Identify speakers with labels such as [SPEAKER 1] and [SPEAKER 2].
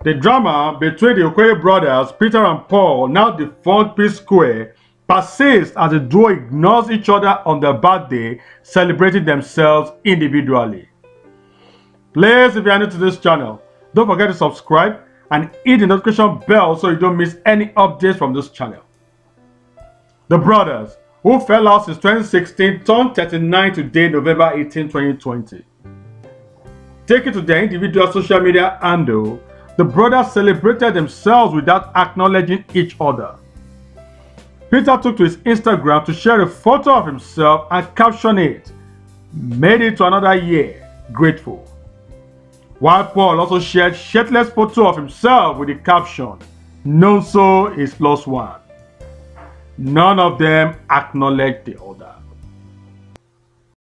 [SPEAKER 1] The drama between the Okoye brothers, Peter and Paul, now defunct P-Square, persists as the duo ignores each other on their birthday, celebrating themselves individually. Please, if you are new to this channel, don't forget to subscribe and hit the notification bell so you don't miss any updates from this channel. The brothers, who fell out since 2016, turned 39 today, November 18, 2020. Taken to their individual social media handle, the brothers celebrated themselves without acknowledging each other. Peter took to his Instagram to share a photo of himself and caption it, "Made it to another year, grateful." While Paul also shared shirtless photo of himself with the caption, "Nonso is +1." None of them acknowledged the other.